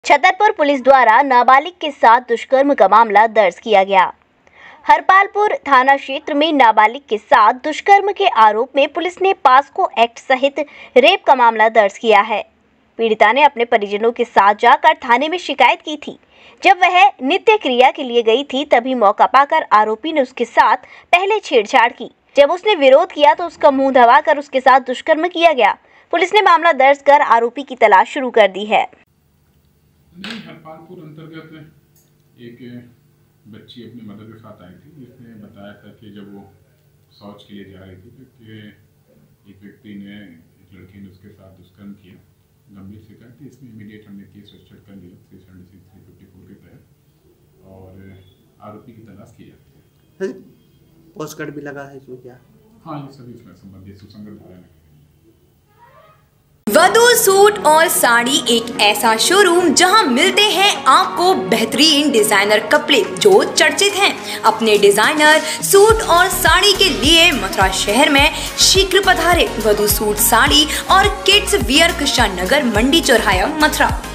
Chhatarpur police द्वारा नाबालिग के साथ दुष्कर्म का मामला दर्ज किया गया। हरपालपुर थाना क्षेत्र में नाबालिग के साथ दुष्कर्म के आरोप में पुलिस ने पास्को एक्ट सहित रेप का मामला दर्ज किया है। पीड़िता ने अपने परिजनों के साथ जाकर थाने में शिकायत की थी। जब वह नित्य क्रिया के लिए गई थी तभी मौका पाकर आरोपी ने उसके साथ पहले छेड़छाड़ की। जब उसने विरोध किया तो उसका मुंह दबाकर उसके साथ दुष्कर्म किया गया। पुलिस ने मामला दर्ज कर आरोपी की तलाश शुरू कर दी है। हरपालपुर अंतर्गत एक बच्ची अपनी मदर के साथ आई थी, जिसने बताया था कि जब वो शौच के लिए जा रही थी तो एक व्यक्ति ने, एक लड़की ने उसके साथ दुष्कर्म किया। गंभीर शिकायत थी, इसमें इमीडिएट हमने केस रजिस्टर कर लिया 376/354 के तहत और आरोपी की तलाश की जाती है। पोस्टकार्ड भी लगा है इसमें क्या? हाँ, ये सभी इसमें संबंधित सुसंगत धाराएं। वधू सूट और साड़ी एक ऐसा शोरूम जहां मिलते हैं आपको बेहतरीन डिजाइनर कपड़े जो चर्चित हैं। अपने डिजाइनर सूट और साड़ी के लिए मथुरा शहर में शीघ्र पधारे। वधू सूट साड़ी और किड्स वियर कृष्णा नगर मंडी चौराहा मथुरा।